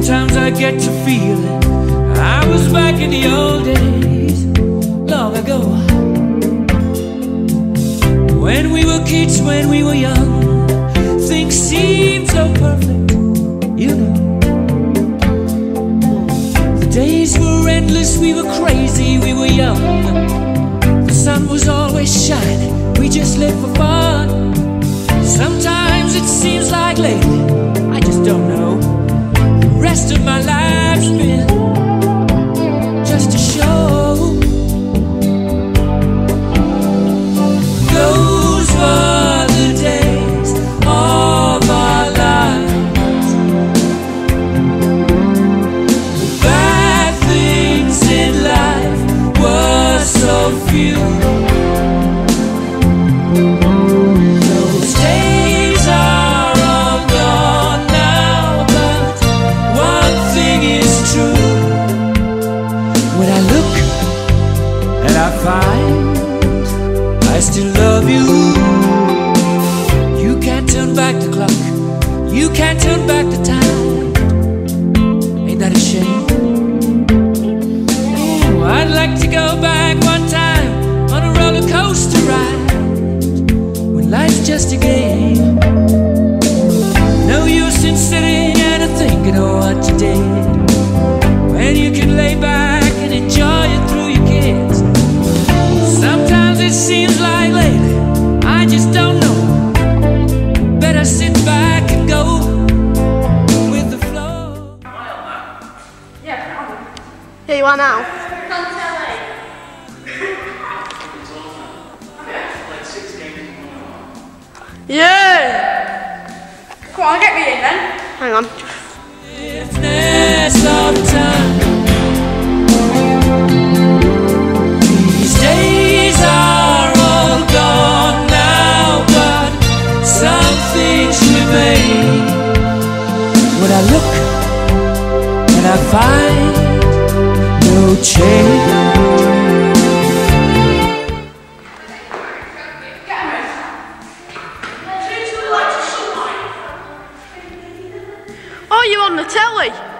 Sometimes I get to feeling I was back in the old days, long ago, when we were kids, when we were young. Things seemed so perfect, you know. The days were endless, we were crazy, we were young. The sun was always shining, we just lived for fun. Sometimes it seems like lately, I just don't know, the rest of my life's been just a show. Those were the days of our lives. The bad things in life were so few. Those days are all gone now, but one thing is true. When I look and I find I still love you. You can't turn back the clock, you can't turn back the time. Ain't that a shame? Ooh, I'd like to go back one time on a roller coaster ride, when life's just a game. No use in sitting and thinking of what you did, when you can lay back and enjoy it through your kids. Sometimes it seems like lately, I just don't know, better sit back and go with the flow. Here you are now. Yeah! Come on, get me in then. Hang on. Forgiveness of time. These days are all gone now, but some things remain. When I look and I find no change. Oh, you're on the telly.